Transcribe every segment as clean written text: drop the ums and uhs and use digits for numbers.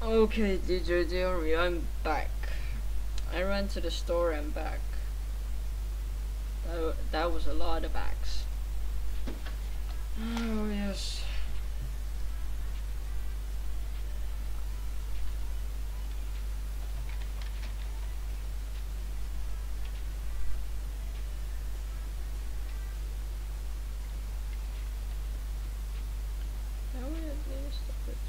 Okay, DJ Theory, I'm back. I ran to the store and back. That was a lot of backs. Oh, yes. How would it be to stop it?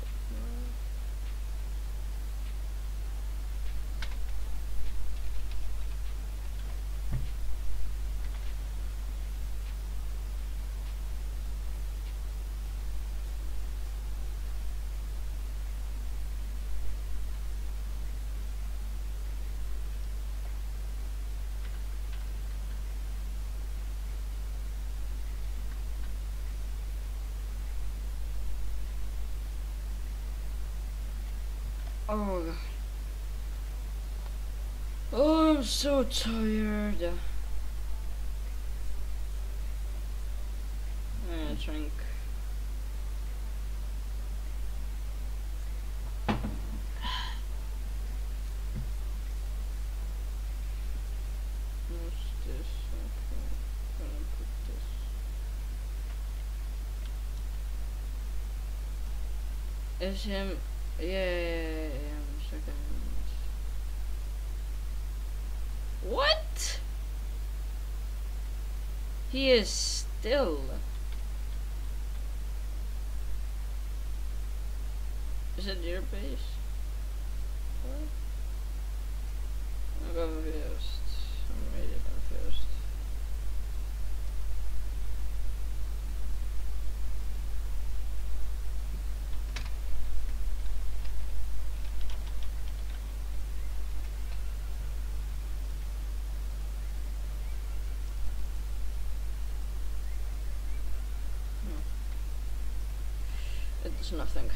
Oh god. Oh, I'm so tired. I'm gonna drink. What's this? Okay, I'm gonna put this. Is him? Yeah. I'm second. What? He is still. Is it your base? What? I'm confused. I'm really confused. It's nothing.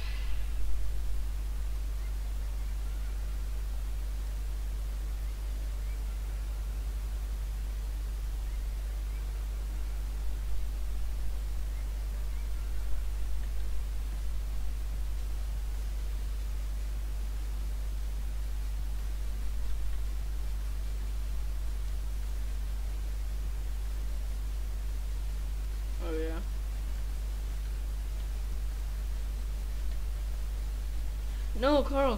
Oh yeah. No, Carl.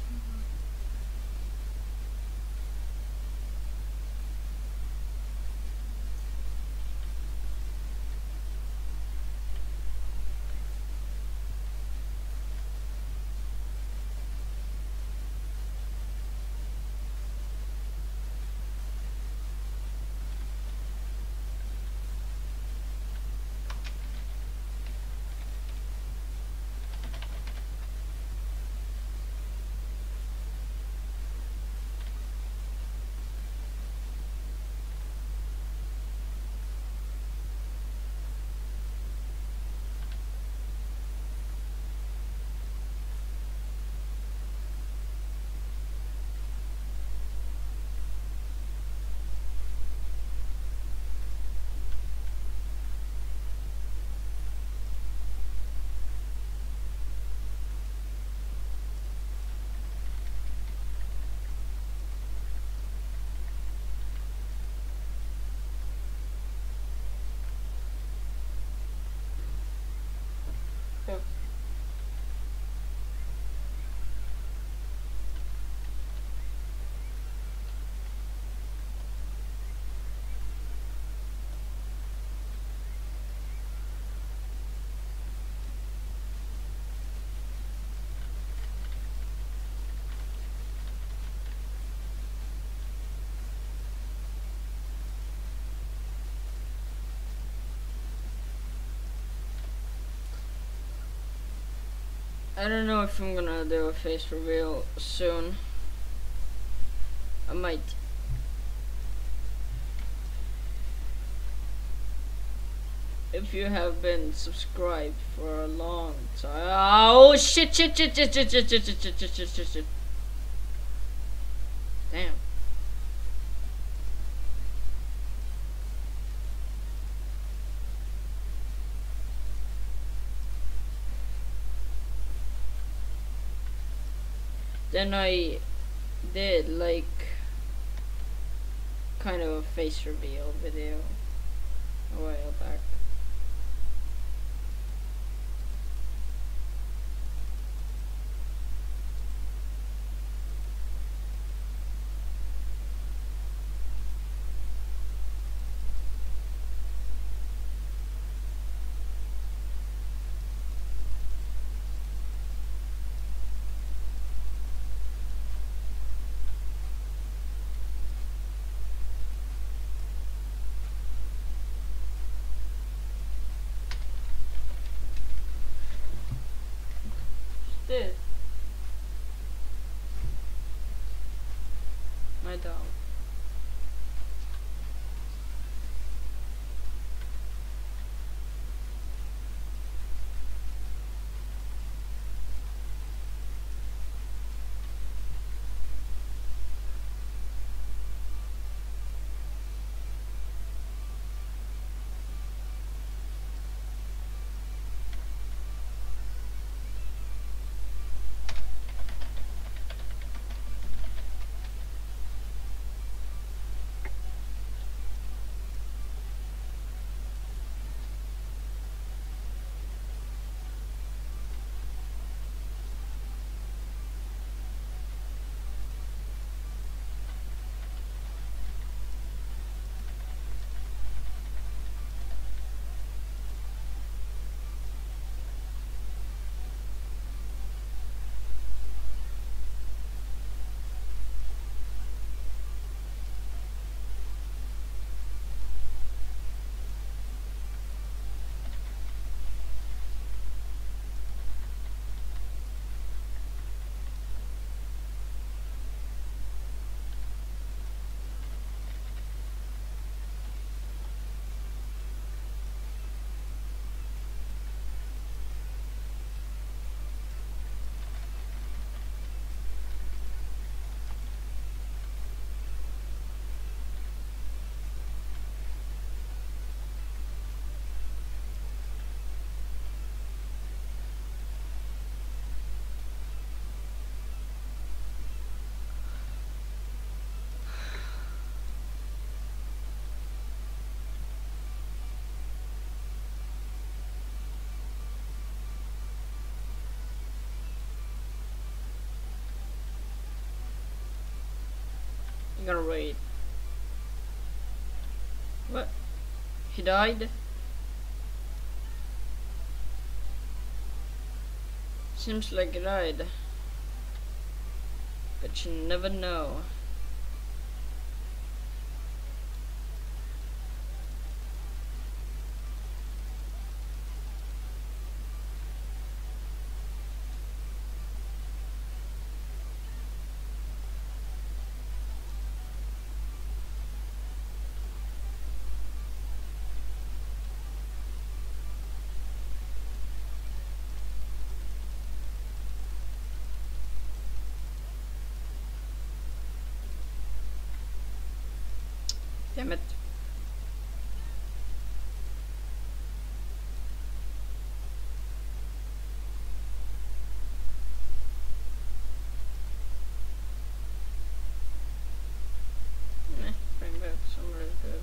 Yep. I don't know if I'm gonna do a face reveal soon. I might. If you have been subscribed for a long time. Oh shit. Damn. Then I did like kind of a face reveal video a while back. This my dog. I'm gonna wait. What? He died? Seems like he died. But you never know. Damn it. Bring back somewhere good.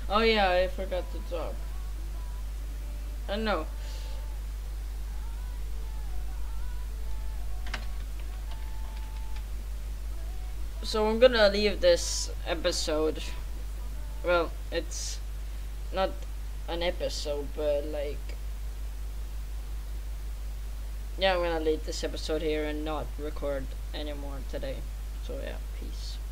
Oh yeah, I forgot to talk. No. So I'm gonna leave this episode. Well, it's not an episode, but like, yeah, I'm gonna leave this episode here and not record anymore today. So yeah, peace.